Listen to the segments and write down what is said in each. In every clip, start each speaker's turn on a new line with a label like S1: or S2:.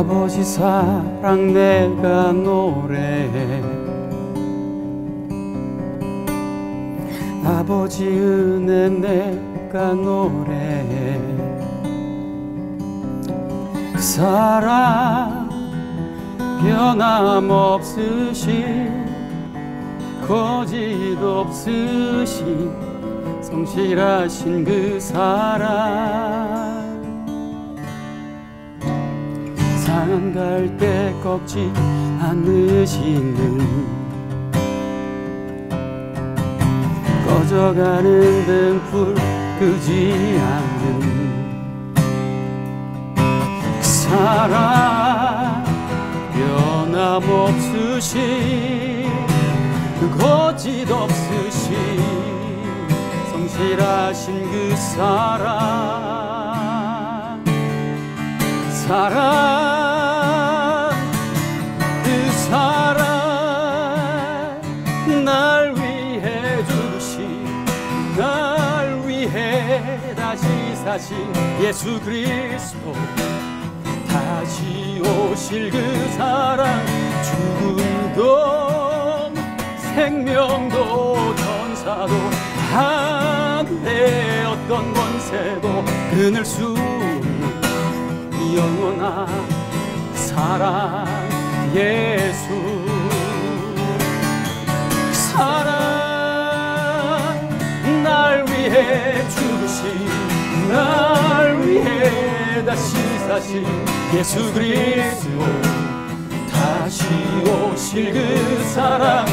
S1: 아버지 사랑 내가 노래해, 아버지 은혜 내가 노래해. 그 사랑 변함없으신, 거짓 없으신 성실하신 그 사랑, 상한 갈 때 꺾지 않으시는, 꺼져가는 등불 끄지 않는 그 사랑 변함없으신, 거짓 없으신 성실하신 그 사랑, 그 사랑 날 위해 죽으신, 날 위해 다시 사신 예수 그리스도, 다시 오실 그 사랑, 죽음도 생명도 전사도 하늘의 어떤 권세도 끊을 수 없는 영원한 사랑, 예수 사랑, 날 위해 죽으신, 날 위해 다시 사신 예수 그리스도, 다시 오실 그 사랑,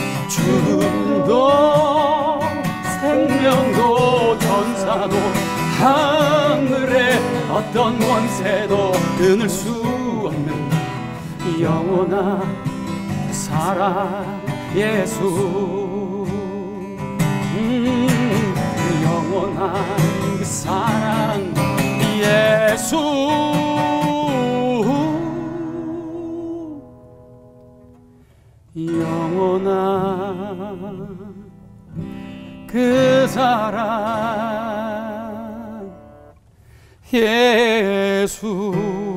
S1: 죽음도 생명도 전사도 하늘의 어떤 원세도 끊을 수 없는 영원한 사랑, 예수. 영원한 그 사랑, 예수. 영원한 그 사랑, 예수.